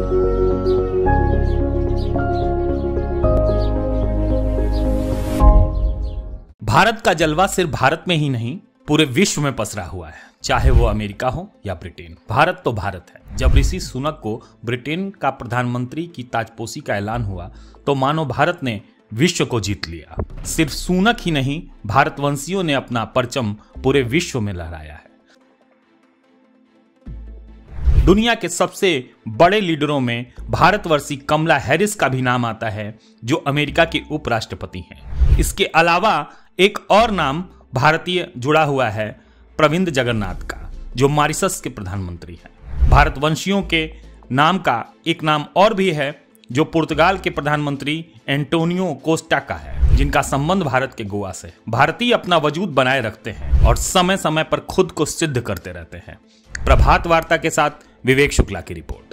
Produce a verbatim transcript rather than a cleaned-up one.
भारत का जलवा सिर्फ भारत में ही नहीं पूरे विश्व में पसरा हुआ है, चाहे वो अमेरिका हो या ब्रिटेन। भारत तो भारत है। जब ऋषि सुनक को ब्रिटेन का प्रधानमंत्री की ताजपोशी का ऐलान हुआ तो मानो भारत ने विश्व को जीत लिया। सिर्फ सुनक ही नहीं, भारतवंशियों ने अपना परचम पूरे विश्व में लहराया है। दुनिया के सबसे बड़े लीडरों में भारतवर्षी कमला हैरिस का भी नाम आता है, जो अमेरिका के उपराष्ट्रपति हैं। इसके अलावा एक और नाम भारतीय जुड़ा हुआ है, प्रविंद जगन्नाथ का, जो मॉरिशस के प्रधानमंत्री हैं। भारतवंशियों के नाम का एक नाम और भी है, जो पुर्तगाल के प्रधानमंत्री एंटोनियो कोस्टा का है, जिनका संबंध भारत के गोवा से। भारतीय अपना वजूद बनाए रखते हैं और समय समय पर खुद को सिद्ध करते रहते हैं। प्रभात वार्ता के साथ विवेक शुक्ला की रिपोर्ट।